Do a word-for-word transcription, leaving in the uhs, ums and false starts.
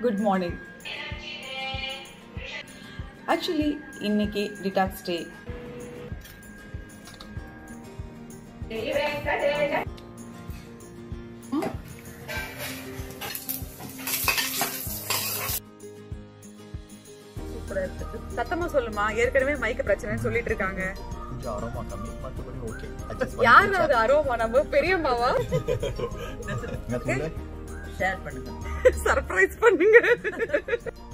Good morning. Actually, இன்னைக்கு detox day. சத்தமா சொல்லுமா, ஏற்கனவே மைக்க பிரச்சனைன்னு சொல்லிட்டு இருக்காங்க. கொஞ்சம் அரோமா கம்மி, மத்தபடி ஓகே. யார் அது அரோமா? நம்ம பெரியம்மாவா? ஷேர் பண்ணுங்க, சர்ப்ரைஸ் பண்ணுங்க.